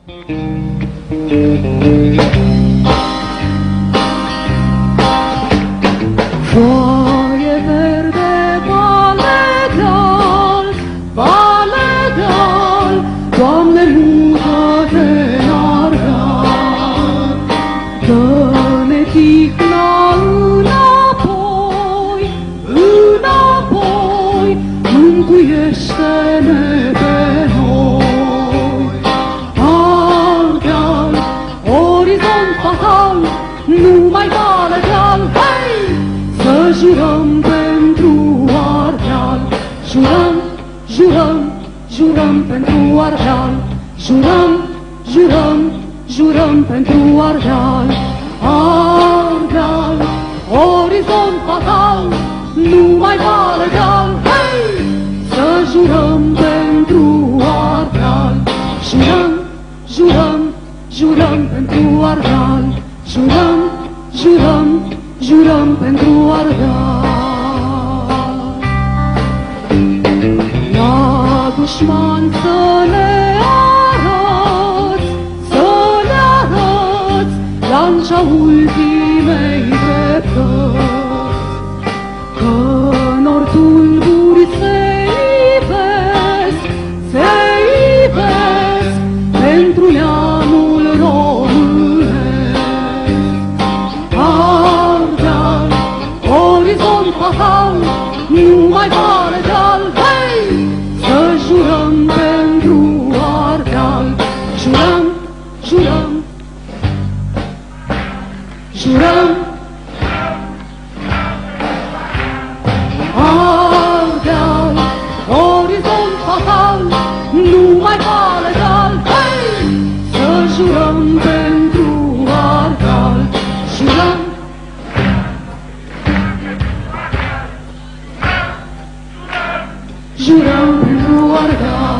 Foaie verde, vale deal, Doamne, mută-te în Ardeal. Dă-ne tihna înapoi, mântuiește-ne pe noi. Ardeal, orizont fatal, nu mai vale deal, hei! Să jurăm pentru Ardeal, jurăm, jurăm, jurăm pentru Ardeal, jurăm, jurăm, jurăm pentru Ardeal. Ardeal, orizont fatal, nu mai vale deal, hei! Să jurăm pentru Ardeal, jurăm, jurăm, jurăm pentru Ardeal, jurăm, jurăm, jurăm pentru Ardeal. La dușman să le arăți, lancia ultimei dreptăți, că n-or tulburi se ivesc pentru neamul românesc. Ardeal, orizont fatal, nu mai vale deal, hei! Să jurăm pentru Ardeal, jurăm, jurăm, jurăm. Ardeal, orizont fatal, nu mai vale deal, hei! Să jurăm pentru Ardeal, jurăm. Jurăm pentru Ardeal.